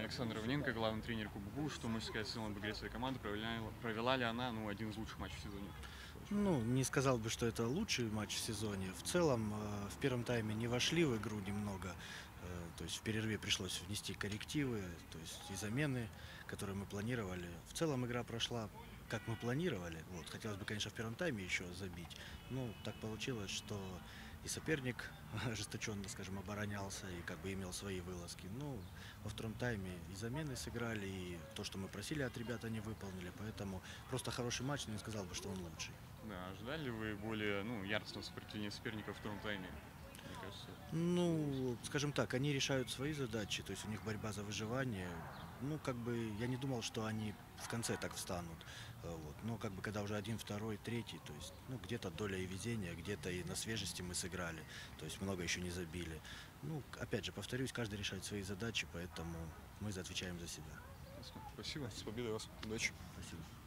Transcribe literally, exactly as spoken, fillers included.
Александр Иваненко, главный тренер Кубгу. Что можете сказать в целом об игре своей команды? Провела, провела ли она ну, один из лучших матчей в сезоне? Ну, не сказал бы, что это лучший матч в сезоне. В целом, э, в первом тайме не вошли в игру немного. Э, То есть в перерыве пришлось внести коррективы, то есть и замены, которые мы планировали. В целом игра прошла, как мы планировали. Вот, хотелось бы, конечно, в первом тайме еще забить. Ну, так получилось, что и соперник ожесточенно, скажем, оборонялся и как бы имел свои вылазки. Ну, во втором тайме и замены сыграли, и то, что мы просили от ребят, они выполнили. Поэтому просто хороший матч, но не сказал бы, что он лучший. Да, ожидали ли вы более ну, яростного сопротивления соперника в втором тайме? Мне кажется, удалось. Ну, скажем так, они решают свои задачи, то есть у них борьба за выживание. Ну, как бы я не думал, что они в конце так встанут. Э, Вот. Но как бы когда уже один, второй, третий, то есть, ну, где-то доля и везения, где-то и на свежести мы сыграли, то есть много еще не забили. Ну, к- опять же, повторюсь, каждый решает свои задачи, поэтому мы за- отвечаем за себя. Ясно. Спасибо. С Спасибо. победой вас. Удачи. Спасибо.